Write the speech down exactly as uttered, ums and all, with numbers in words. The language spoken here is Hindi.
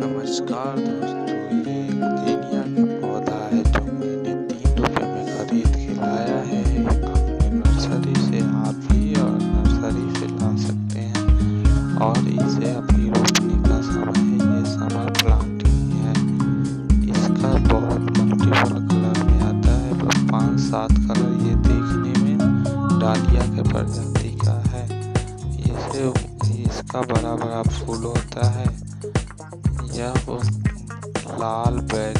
नमस्कार दोस्तों, ये एक तीनिया का पौधा है जो मैंने तीन रुपए में खरीद के लाया है। अपने नर्सरी से आप भी और नर्सरी से ला सकते हैं और इसे अभी रोपने का समय है। ये समर प्लांटिंग है। इसका बहुत मल्टीपल कलर में आता है, बस पाँच सात कलर। ये देखने में डालिया के प्रजाति का है। इसे इसका बड़ा बड़ा फूल होता है। यह लाल, बैगनी